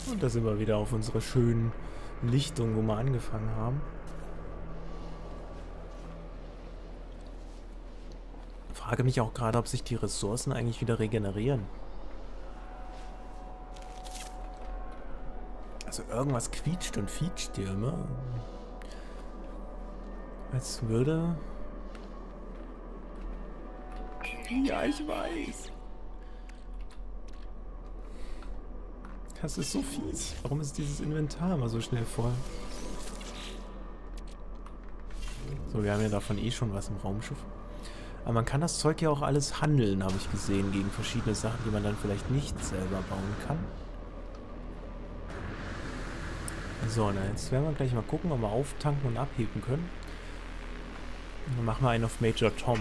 Und da sind wir wieder auf unserer schönen Lichtung, wo wir angefangen haben. Frage mich auch gerade, ob sich die Ressourcen eigentlich wieder regenerieren. Also irgendwas quietscht und fietscht hier immer. Als würde... Ja, ich weiß. Das ist so fies. Warum ist dieses Inventar immer so schnell voll? So, wir haben ja davon eh schon was im Raumschiff. Aber man kann das Zeug ja auch alles handeln, habe ich gesehen, gegen verschiedene Sachen, die man dann vielleicht nicht selber bauen kann. So, na, jetzt werden wir gleich mal gucken, ob wir auftanken und abheben können. Und dann machen wir einen auf Major Tom.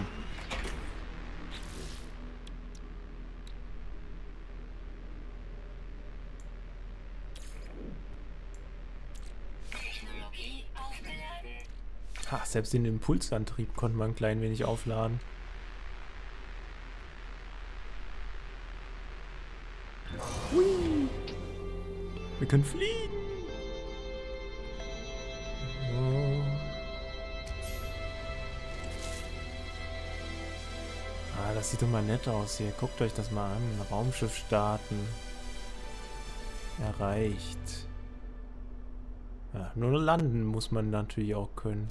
Ha, selbst den Impulsantrieb konnte man ein klein wenig aufladen. Hui! Wir können fliegen! Oh. Ah, das sieht doch mal nett aus hier. Guckt euch das mal an. Raumschiff starten. Erreicht. Ja, nur landen muss man natürlich auch können.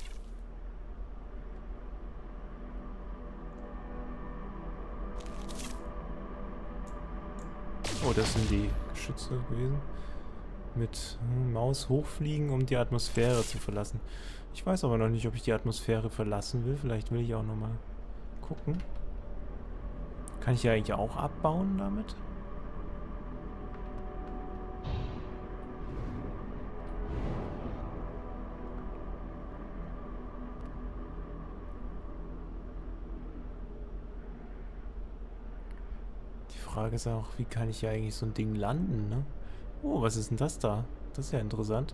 Oh, das sind die Geschütze gewesen. Mit Maus hochfliegen, um die Atmosphäre zu verlassen. Ich weiß aber noch nicht, ob ich die Atmosphäre verlassen will. Vielleicht will ich auch nochmal gucken. Kann ich ja eigentlich auch abbauen damit? Die Frage ist auch, wie kann ich ja eigentlich so ein Ding landen, ne? Oh, was ist denn das da? Das ist ja interessant.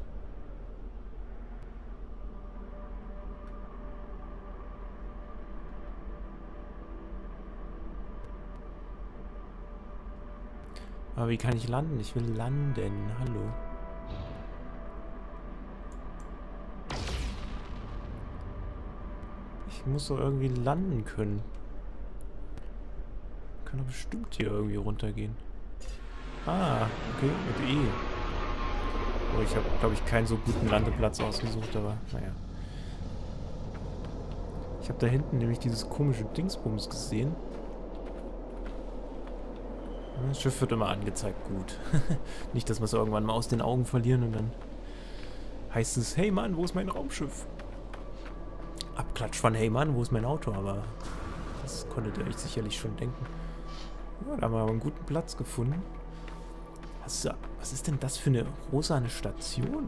Aber wie kann ich landen? Ich will landen. Hallo. Ich muss doch irgendwie landen können. Kann doch bestimmt hier irgendwie runtergehen. Ah, okay, mit E. Oh, ich habe, glaube ich, keinen so guten Landeplatz ausgesucht, aber naja. Ich habe da hinten nämlich dieses komische Dingsbums gesehen. Das Schiff wird immer angezeigt, gut. Nicht, dass wir es irgendwann mal aus den Augen verlieren und dann heißt es, hey Mann, wo ist mein Raumschiff? Abklatsch von hey Mann, wo ist mein Auto? Aber das konntet ihr euch sicherlich schon denken. Ja, da haben wir aber einen guten Platz gefunden. Was ist denn das für eine rosane Station?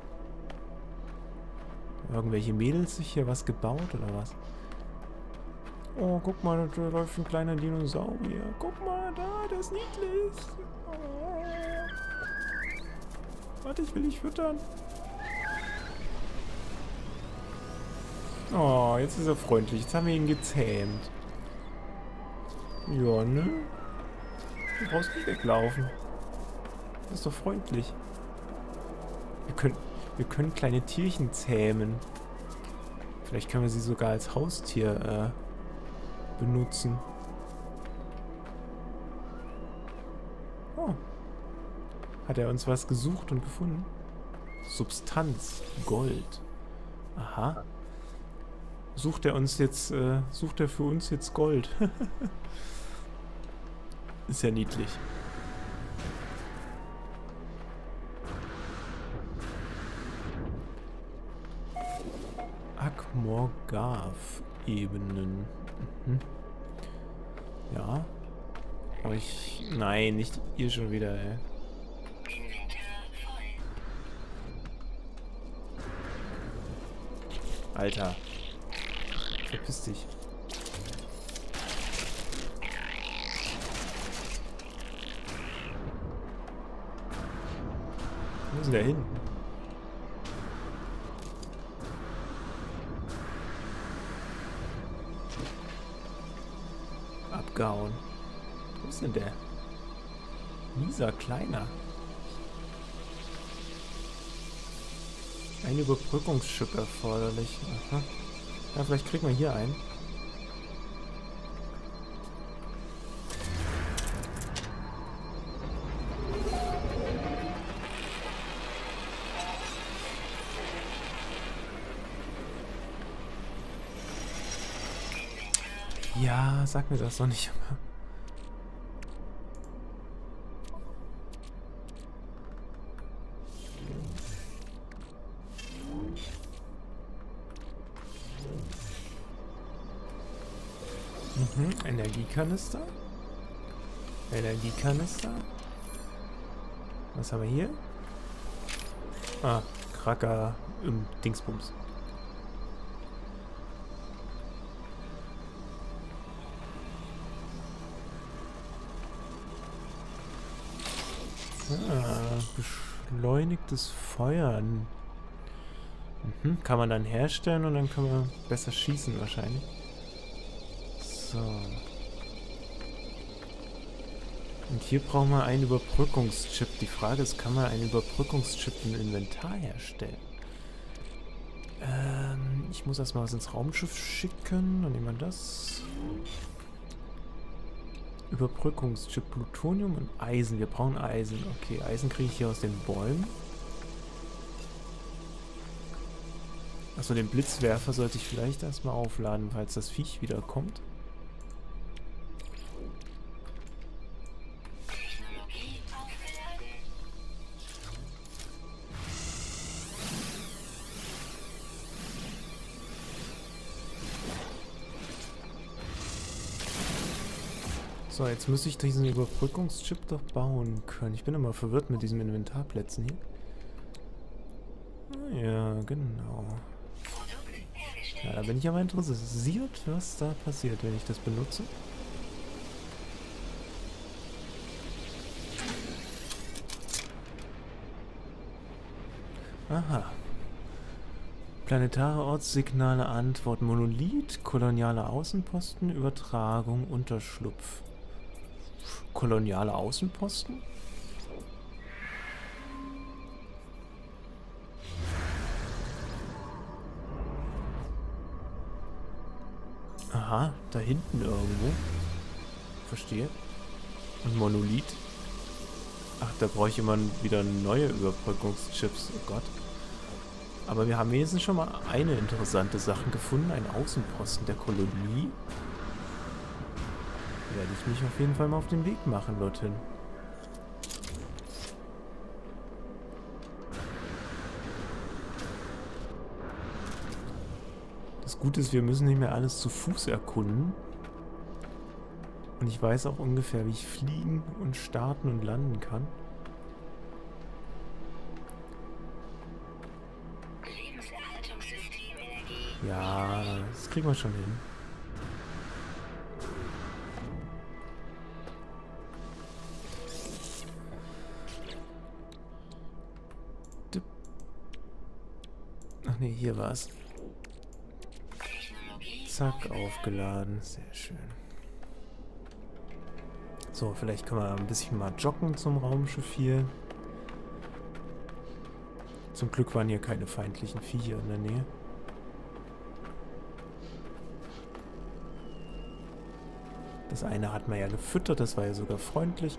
Irgendwelche Mädels sich hier was gebaut oder was? Oh, guck mal, da läuft ein kleiner Dinosaurier. Guck mal, da, der ist niedlich. Oh. Warte, ich will dich füttern. Oh, jetzt ist er freundlich. Jetzt haben wir ihn gezähmt. Ja, ne? Du brauchst nicht weglaufen. Das ist doch freundlich. Wir können kleine Tierchen zähmen. Vielleicht können wir sie sogar als Haustier benutzen. Oh. Hat er uns was gesucht und gefunden? Substanz. Gold. Aha. Sucht er für uns jetzt Gold? Ist ja niedlich. Akmorgav-Ebenen. Mhm. Ja. Aber nein, nicht ihr schon wieder, ey. Alter. Verpiss dich. Wo ist denn der hin? Abgehauen. Wo ist denn der? Mieser Kleiner. Ein Überbrückungsschiff erforderlich. Aha. Ja, vielleicht kriegen wir hier einen. Ja, sag mir das doch nicht immer. Energiekanister. Energiekanister. Was haben wir hier? Ah, Kracker im Dingsbums. Ah, beschleunigtes Feuern. Mhm, kann man dann herstellen und dann kann man besser schießen wahrscheinlich. So. Und hier brauchen wir einen Überbrückungschip. Die Frage ist, kann man einen Überbrückungschip im Inventar herstellen? Ich muss erstmal was ins Raumschiff schicken. Dann nehmen wir das. Überbrückungschip, Plutonium und Eisen. Wir brauchen Eisen. Okay, Eisen kriege ich hier aus den Bäumen. Achso, den Blitzwerfer sollte ich vielleicht erstmal aufladen, falls das Viech wieder kommt. So, jetzt müsste ich diesen Überbrückungschip doch bauen können. Ich bin immer verwirrt mit diesen Inventarplätzen hier. Ja, genau. Ja, da bin ich aber interessiert, was da passiert, wenn ich das benutze. Aha. Planetare Ortssignale, Antwort, Monolith, koloniale Außenposten, Übertragung, Unterschlupf. Koloniale Außenposten? Aha, da hinten irgendwo. Verstehe. Und Monolith? Ach, da brauche ich immer wieder neue Überbrückungschips. Oh Gott. Aber wir haben wenigstens schon mal eine interessante Sache gefunden. Ein Außenposten der Kolonie. Werde ich mich auf jeden Fall mal auf den Weg machen dorthin. Das Gute ist, wir müssen nicht mehr alles zu Fuß erkunden. Und ich weiß auch ungefähr, wie ich fliegen und starten und landen kann. Ja, das kriegen wir schon hin. Ach nee, hier war's. Zack, aufgeladen. Sehr schön. So, vielleicht können wir ein bisschen mal joggen zum Raumschiff hier. Zum Glück waren hier keine feindlichen Viecher in der Nähe. Das eine hat man ja gefüttert, das war ja sogar freundlich.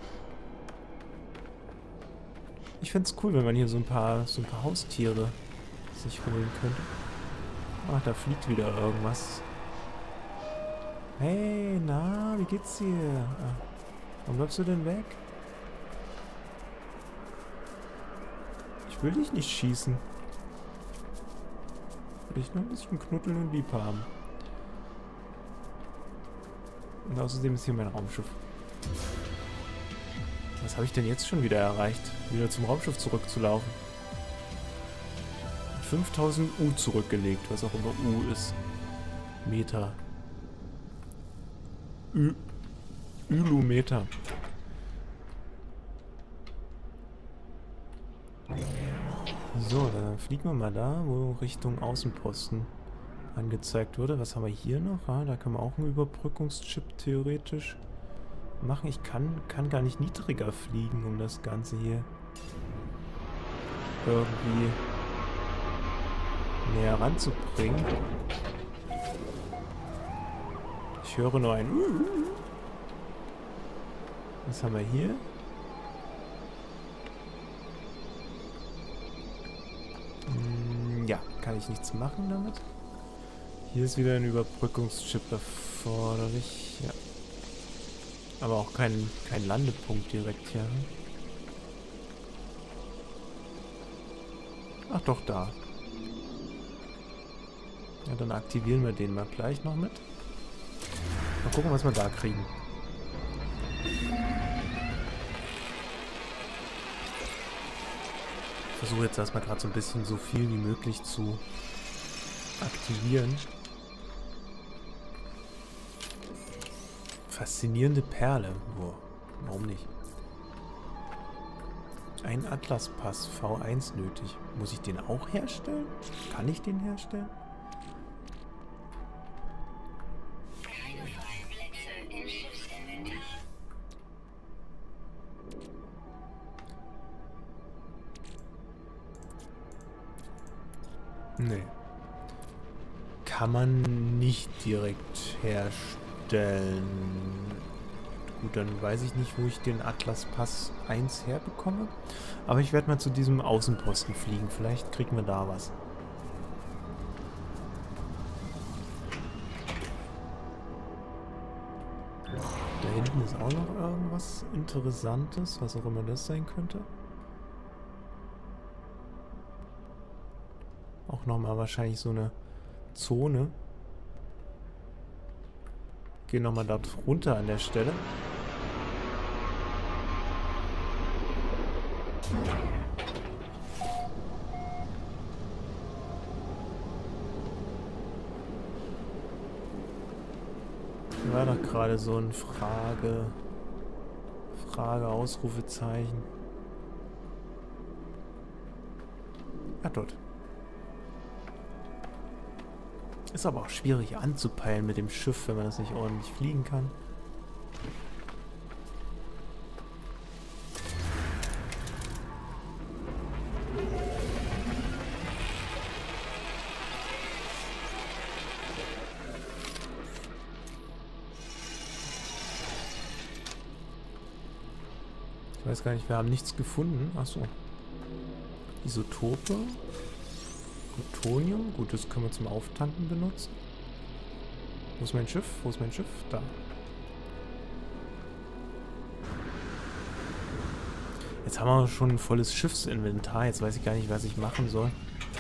Ich fände es cool, wenn man hier so ein paar Haustiere sich holen könnte. Ach, da fliegt wieder irgendwas. Hey, na, wie geht's dir? Ah, warum bleibst du denn weg? Ich will dich nicht schießen. Ich will dich nur ein bisschen knuddeln und lieb haben. Und außerdem ist hier mein Raumschiff. Was habe ich denn jetzt schon wieder erreicht? Wieder zum Raumschiff zurückzulaufen. 5000 U zurückgelegt, was auch immer U ist. Meter. Ülumeter. So, dann fliegen wir mal da, wo Richtung Außenposten angezeigt wurde. Was haben wir hier noch? Ah, da kann man auch einen Überbrückungschip theoretisch machen. Ich kann gar nicht niedriger fliegen, um das Ganze hier irgendwie näher ranzubringen. Ich höre nur ein Was haben wir hier? Ja, kann ich nichts machen damit. Hier ist wieder ein Überbrückungschip erforderlich. Ja. Aber auch kein Landepunkt direkt hier. Ach doch, da. Ja, dann aktivieren wir den mal gleich noch mit. Mal gucken, was wir da kriegen. Ich versuche jetzt erstmal gerade so ein bisschen so viel wie möglich zu aktivieren. Faszinierende Perle. Oh, warum nicht? Ein Atlaspass V1 nötig. Muss ich den auch herstellen? Kann ich den herstellen? Nee. Kann man nicht direkt herstellen. Gut, dann weiß ich nicht, wo ich den Atlas Pass 1 herbekomme. Aber ich werde mal zu diesem Außenposten fliegen. Vielleicht kriegen wir da was. Da hinten ist auch noch irgendwas Interessantes, was auch immer das sein könnte. Auch nochmal wahrscheinlich so eine Zone. Gehen nochmal dort runter an der Stelle. War doch gerade so ein Frage, Ausrufezeichen. Ah, dort. Ist aber auch schwierig anzupeilen mit dem Schiff, wenn man das nicht ordentlich fliegen kann. Ich weiß gar nicht, wir haben nichts gefunden. Achso. Isotope. Plutonium. Gut, das können wir zum Auftanken benutzen. Wo ist mein Schiff? Wo ist mein Schiff? Da. Jetzt haben wir schon ein volles Schiffsinventar. Jetzt weiß ich gar nicht, was ich machen soll.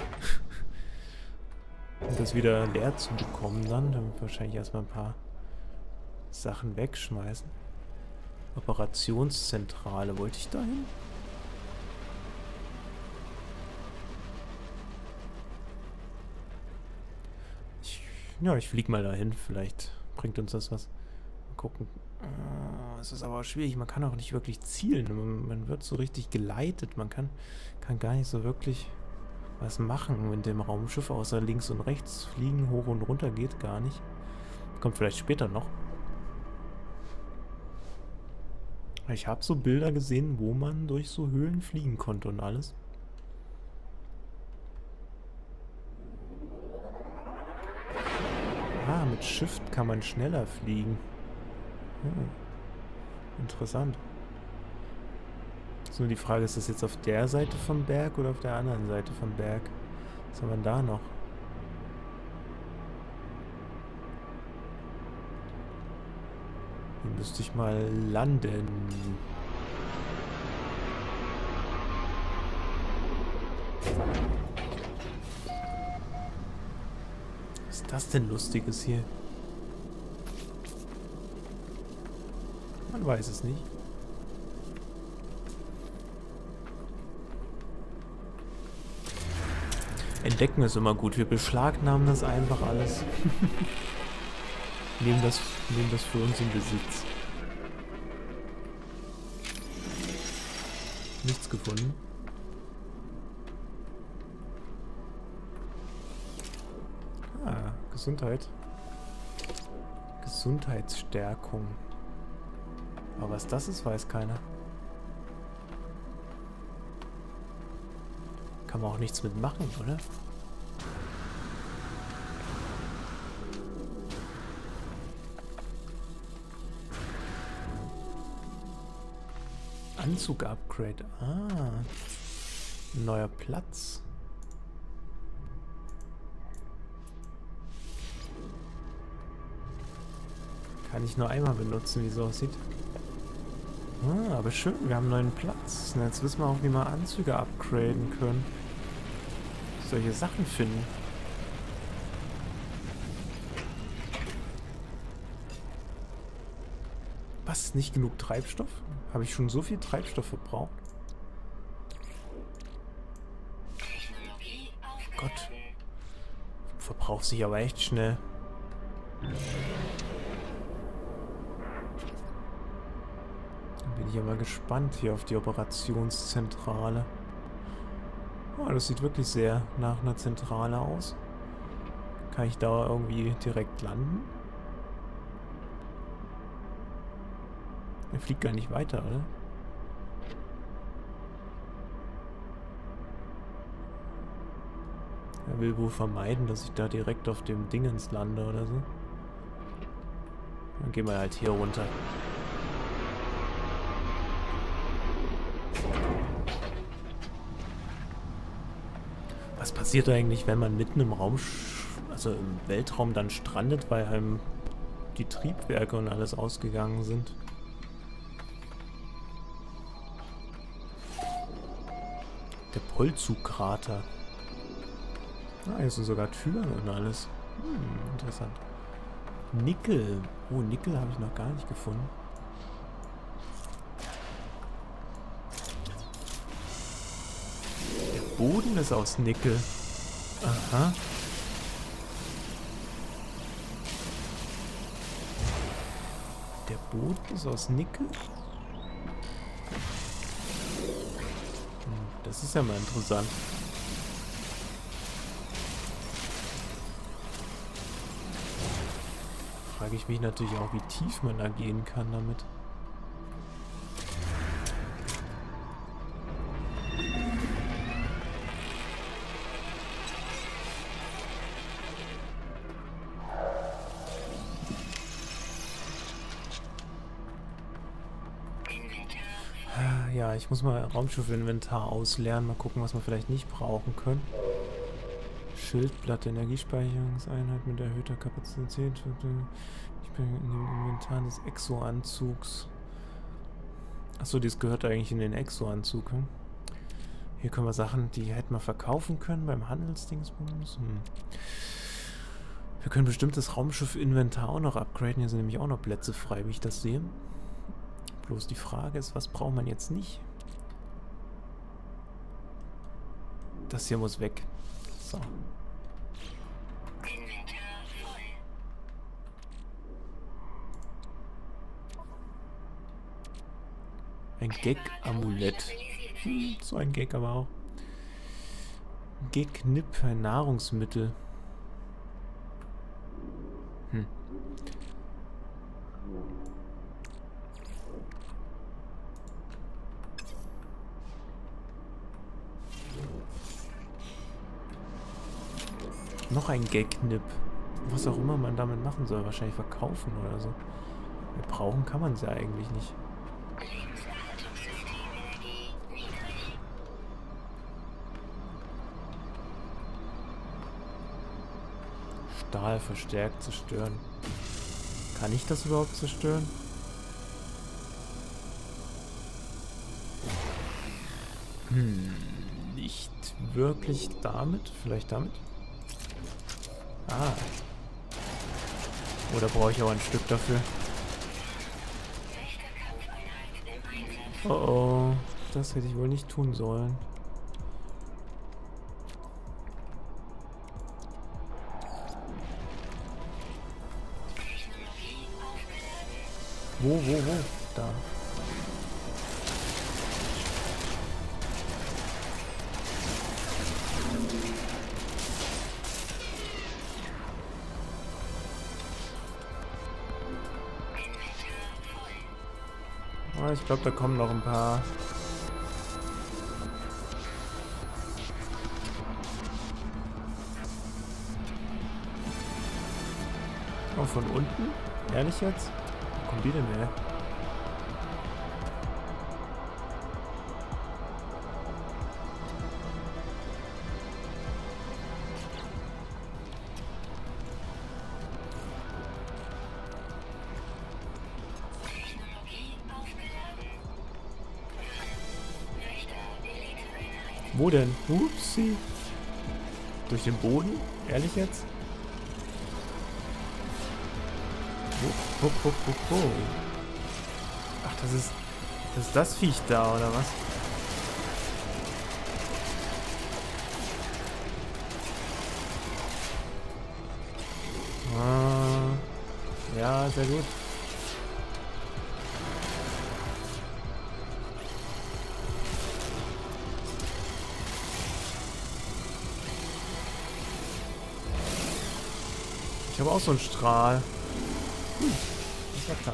Um das wieder leer zu bekommen dann wir wahrscheinlich erstmal ein paar Sachen wegschmeißen. Operationszentrale. Wollte ich da hin? Ich fliege mal dahin. Vielleicht bringt uns das was. Mal gucken. Es ist aber schwierig. Man kann auch nicht wirklich zielen. Man wird so richtig geleitet. Man kann gar nicht so wirklich was machen mit dem Raumschiff, außer links und rechts fliegen. Hoch und runter geht gar nicht. Kommt vielleicht später noch. Ich habe so Bilder gesehen, wo man durch so Höhlen fliegen konnte und alles. Ah, mit Shift kann man schneller fliegen. Interessant. So, die Frage, ist das jetzt auf der Seite vom Berg oder auf der anderen Seite vom Berg? Was haben wir da noch? Hier müsste ich mal landen. Was ist das denn Lustiges hier? Man weiß es nicht. Entdecken ist immer gut. Wir beschlagnahmen das einfach alles. nehmen das für uns in Besitz. Nichts gefunden. Ah, Gesundheit. Gesundheitsstärkung. Aber was das ist, weiß keiner. Kann man auch nichts mitmachen, oder? Anzug-Upgrade. Ah. Ein neuer Platz. Kann ich nur einmal benutzen, wie es aussieht. Ah, aber schön, wir haben einen neuen Platz. Und jetzt wissen wir auch, wie wir Anzüge upgraden können. Solche Sachen finden. Was? Nicht genug Treibstoff? Habe ich schon so viel Treibstoff verbraucht? Gott. Verbraucht sich aber echt schnell. Dann bin ich aber gespannt hier auf die Operationszentrale. Oh, das sieht wirklich sehr nach einer Zentrale aus. Kann ich da irgendwie direkt landen? Er fliegt gar nicht weiter, oder? Er will wohl vermeiden, dass ich da direkt auf dem Dingens lande oder so. Dann gehen wir halt hier runter. Was passiert eigentlich, wenn man mitten im Raum, also im Weltraum dann strandet, weil einem die Triebwerke und alles ausgegangen sind? Der Polzugkrater. Ah, hier sind sogar Türen und alles. Interessant. Nickel. Oh, Nickel habe ich noch gar nicht gefunden. Der Boden ist aus Nickel. Aha. Der Boden ist aus Nickel? Das ist ja mal interessant. Frage ich mich natürlich auch, wie tief man da gehen kann damit. Ja, ich muss mal Raumschiff-Inventar ausleeren. Mal gucken, was wir vielleicht nicht brauchen können. Schildblatt, Energiespeicherungseinheit mit erhöhter Kapazität. Ich bin in dem Inventar des Exo-Anzugs. Achso, das gehört eigentlich in den Exo-Anzug. Hm? Hier können wir Sachen, die hätten wir verkaufen können beim Handelsdingsbums. Wir können bestimmt das Raumschiff-Inventar auch noch upgraden. Hier sind nämlich auch noch Plätze frei, wie ich das sehe. Bloß die Frage ist, was braucht man jetzt nicht? Das hier muss weg. So. Ein Gag-Amulett. So ein Gag aber auch. Gag-Nip, ein Nahrungsmittel. Noch ein Gag-Nip. Was auch immer man damit machen soll. Wahrscheinlich verkaufen oder so. Brauchen kann man es ja eigentlich nicht. Stahl verstärkt zerstören. Kann ich das überhaupt zerstören? Nicht wirklich damit. Vielleicht damit? Ah. Oder brauche ich auch ein Stück dafür? Oh oh. Das hätte ich wohl nicht tun sollen. Wo? Da. Oh, ich glaube, da kommen noch ein paar. Oh, von unten? Ehrlich jetzt? Wo kommen die denn her? Wo denn? Upsi. Durch den Boden? Ehrlich jetzt? Ach, das ist das Viech da, oder was? Ah, ja, sehr gut. Ich habe auch so einen Strahl. Das war knapp.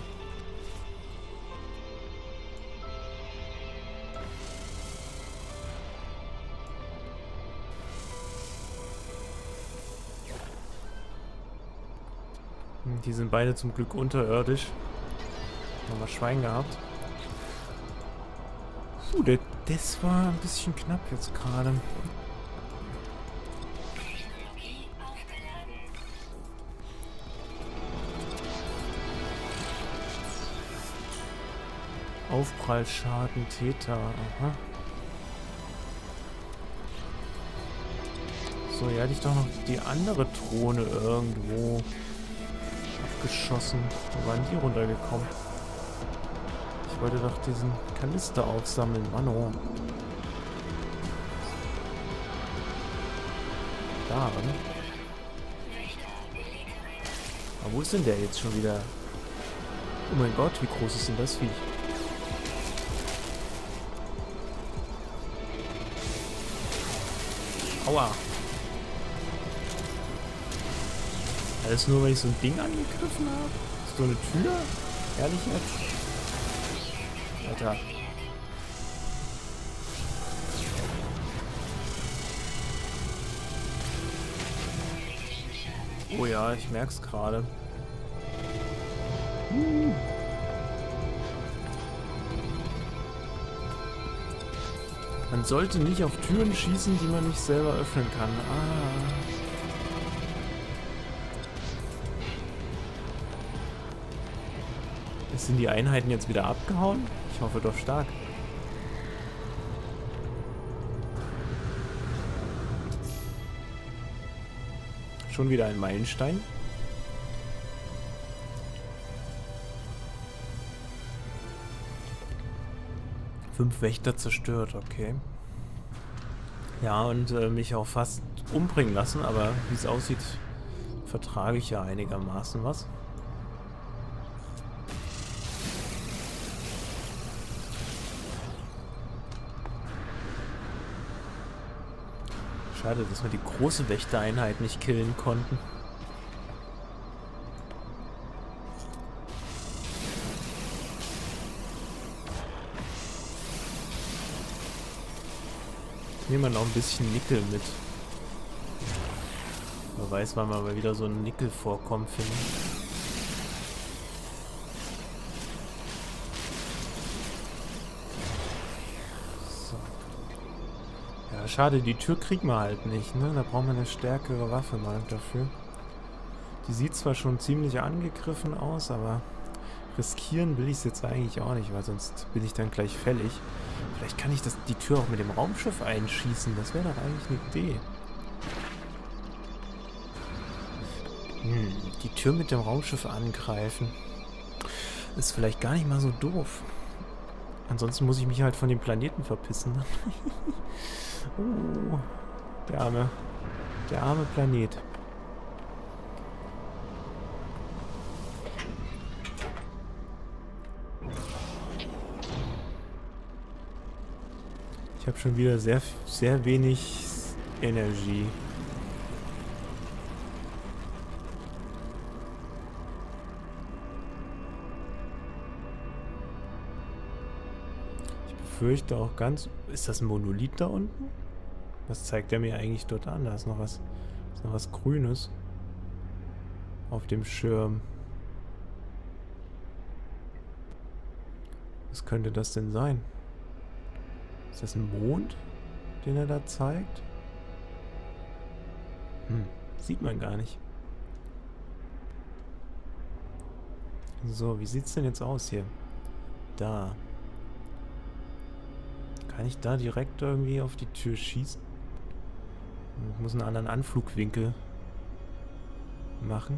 Die sind beide zum Glück unterirdisch. Haben wir Schwein gehabt. Das war ein bisschen knapp jetzt gerade. Aufprallschaden, Täter, aha. So, hier hatte ich doch noch die andere Drohne irgendwo abgeschossen. Wo waren die runtergekommen? Ich wollte doch diesen Kanister aufsammeln, Mann, oh. Da, ne? Aber wo ist denn der jetzt schon wieder? Oh mein Gott, wie groß ist denn das Viech? Aua. Alles nur, weil ich so ein Ding angegriffen habe? Ist so eine Tür? Ehrlich jetzt? Alter. Oh ja, ich merk's gerade. Man sollte nicht auf Türen schießen, die man nicht selber öffnen kann. Ah. Sind die Einheiten jetzt wieder abgehauen? Ich hoffe doch stark. Schon wieder ein Meilenstein. Fünf Wächter zerstört, okay. Ja, und mich auch fast umbringen lassen, aber wie es aussieht, vertrage ich ja einigermaßen was. Schade, dass wir die große Wächtereinheit nicht killen konnten. Nehmen wir noch ein bisschen Nickel mit. Wer weiß, wann wir mal wieder so ein Nickel-Vorkommen finden. So. Ja, schade, die Tür kriegen wir halt nicht, ne? Da brauchen wir eine stärkere Waffe mal dafür. Die sieht zwar schon ziemlich angegriffen aus, aber riskieren will ich es jetzt eigentlich auch nicht, weil sonst bin ich dann gleich fällig. Vielleicht kann ich die Tür auch mit dem Raumschiff einschießen. Das wäre doch eigentlich eine Idee. Die Tür mit dem Raumschiff angreifen. Ist vielleicht gar nicht mal so doof. Ansonsten muss ich mich halt von dem Planeten verpissen. Oh, der arme Planet. Ich habe schon wieder sehr wenig Energie. Ich befürchte auch ganz... Ist das ein Monolith da unten? Was zeigt der mir eigentlich dort an? Da ist noch was Grünes auf dem Schirm. Was könnte das denn sein? Ist das ein Mond, den er da zeigt? Sieht man gar nicht. So, wie sieht's denn jetzt aus hier? Da. Kann ich da direkt irgendwie auf die Tür schießen? Ich muss einen anderen Anflugwinkel machen.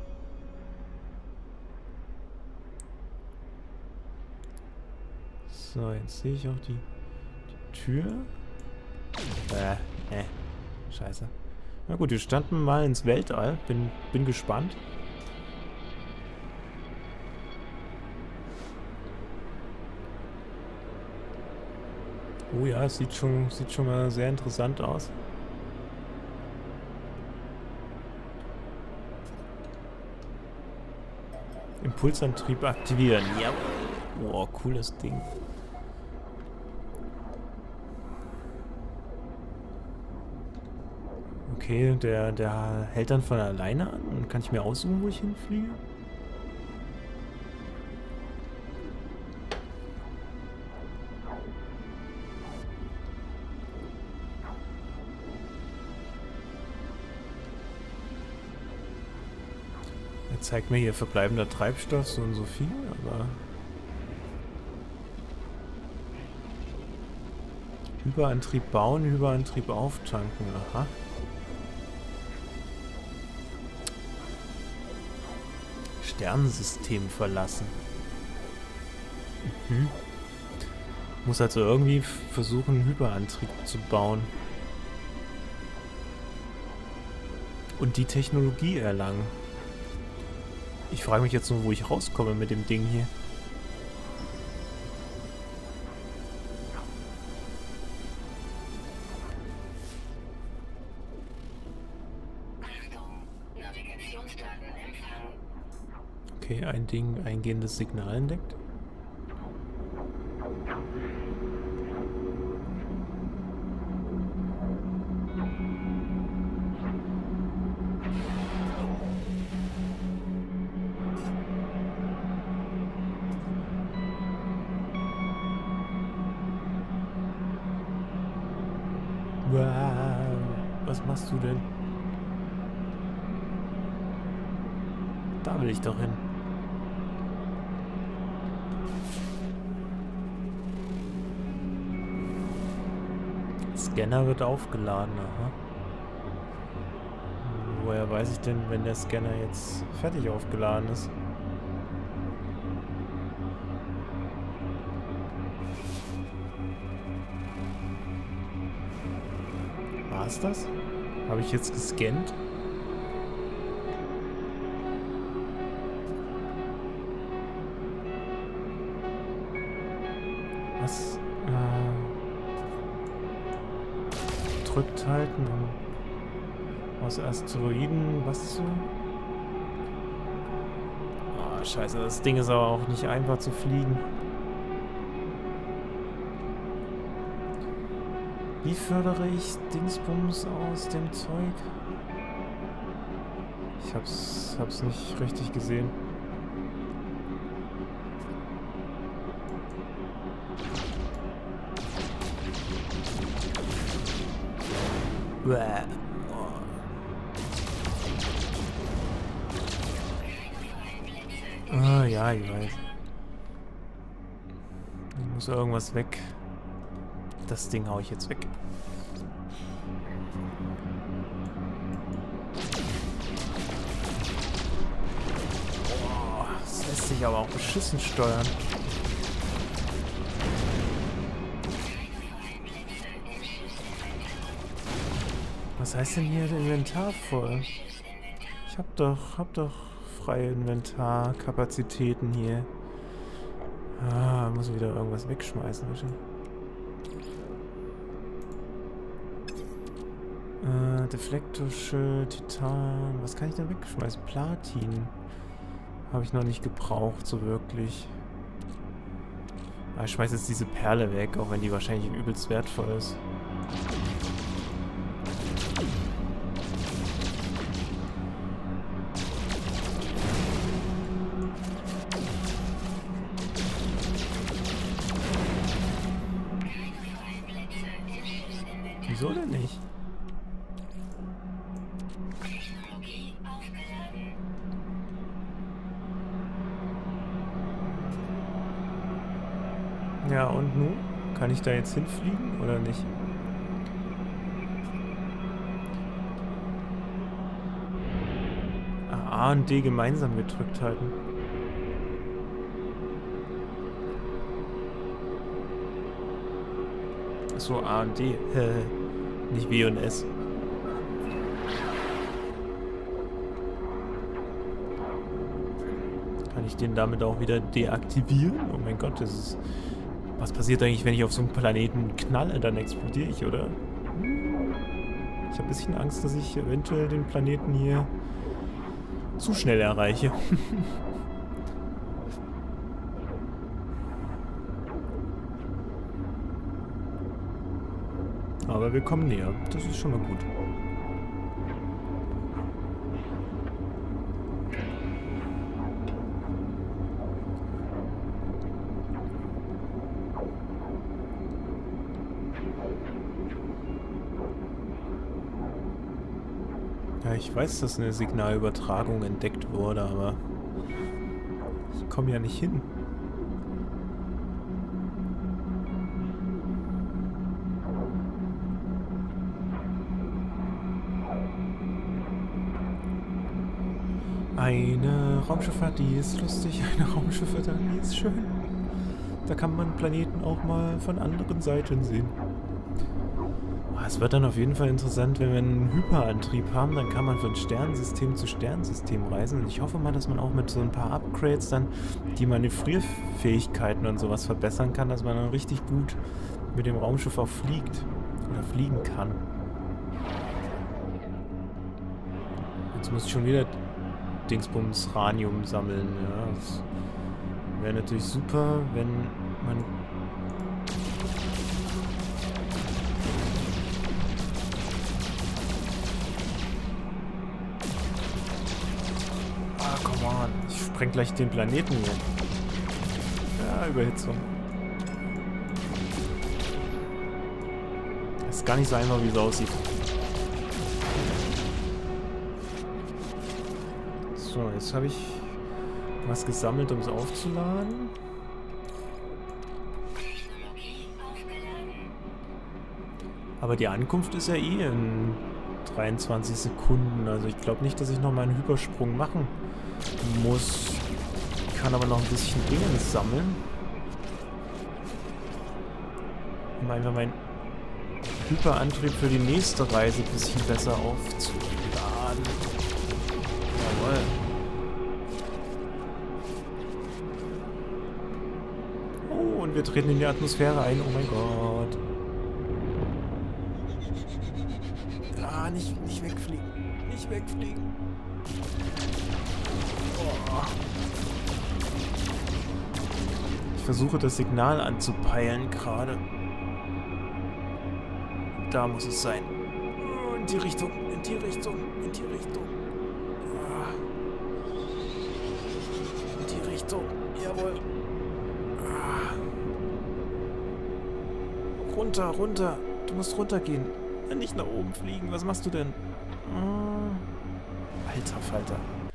So, jetzt sehe ich auch die Tür. Scheiße. Na gut, wir standen mal ins Weltall. Bin gespannt. Oh ja, es sieht schon mal sehr interessant aus. Impulsantrieb aktivieren. Ja. Wow, cooles Ding. Okay, der hält dann von alleine an. Und kann ich mir aussuchen, wo ich hinfliege? Er zeigt mir hier verbleibender Treibstoff, so und so viel, aber... Hyperantrieb bauen, Hyperantrieb auftanken, aha. Sternensystem verlassen. Mhm. Muss also irgendwie versuchen, Hyperantrieb zu bauen. Und die Technologie erlangen. Ich frage mich jetzt nur, wo ich rauskomme mit dem Ding hier. Okay, ein Ding, eingehendes Signal entdeckt. Was machst du denn? Da will ich doch hin. Scanner wird aufgeladen, aha. Woher weiß ich denn, wenn der Scanner jetzt fertig aufgeladen ist? War es das? Habe ich jetzt gescannt? Was? Drückt halten, um aus Asteroiden was zu... Oh, scheiße, das Ding ist aber auch nicht einfach zu fliegen. Wie fördere ich Dingsbums aus dem Zeug? Ich hab's nicht richtig gesehen. Bäh. Oh. Ah, ja, ich weiß. Ich muss irgendwas weg. Das Ding hau ich jetzt weg. Oh, das lässt sich aber auch beschissen steuern. Was heißt denn hier Inventar voll? Ich hab doch freie Inventarkapazitäten hier. Ah, muss wieder irgendwas wegschmeißen, bitte. Deflektorschild, Titan. Was kann ich denn wegschmeißen? Platin. Habe ich noch nicht gebraucht, so wirklich. Aber ich schmeiße jetzt diese Perle weg, auch wenn die wahrscheinlich übelst wertvoll ist. Wieso denn nicht? Ja, und nun? Kann ich da jetzt hinfliegen oder nicht? A und D gemeinsam gedrückt halten. Achso, A und D. Nicht W und S. Kann ich den damit auch wieder deaktivieren? Oh mein Gott, das ist... Was passiert eigentlich, wenn ich auf so einen Planeten knalle? Dann explodiere ich, oder? Ich habe ein bisschen Angst, dass ich eventuell den Planeten hier zu schnell erreiche. Aber wir kommen näher. Das ist schon mal gut. Ja, ich weiß, dass eine Signalübertragung entdeckt wurde, aber ich komme ja nicht hin. Eine Raumschifffahrt, die ist lustig. Eine Raumschifffahrt, die ist schön. Da kann man Planeten auch mal von anderen Seiten sehen. Es wird dann auf jeden Fall interessant, wenn wir einen Hyperantrieb haben, dann kann man von Sternensystem zu Sternensystem reisen. Und ich hoffe mal, dass man auch mit so ein paar Upgrades dann die Manövrierfähigkeiten und sowas verbessern kann, dass man dann richtig gut mit dem Raumschiff auch fliegt oder fliegen kann. Jetzt muss ich schon wieder Dingsbums Ranium sammeln. Ja, das wäre natürlich super, wenn man... Ah, come on. Ich spreng gleich den Planeten hier. Ja, Überhitzung. Das ist gar nicht so einfach, wie es aussieht. So, jetzt habe ich was gesammelt, um es aufzuladen. Aber die Ankunft ist ja eh in 23 Sekunden. Also ich glaube nicht, dass ich nochmal einen Hypersprung machen muss. Ich kann aber noch ein bisschen Dinge sammeln. Um einfach meinen Hyperantrieb für die nächste Reise ein bisschen besser aufzuladen. Jawohl. Oh, und wir treten in die Atmosphäre ein. Oh mein Gott. Ah, nicht wegfliegen. Nicht wegfliegen. Oh. Ich versuche das Signal anzupeilen gerade. Da muss es sein. Oh, in die Richtung, in die Richtung, in die Richtung. Ah. In die Richtung. Jawohl. Runter, runter. Du musst runtergehen. Nicht nach oben fliegen. Was machst du denn? Alter Falter.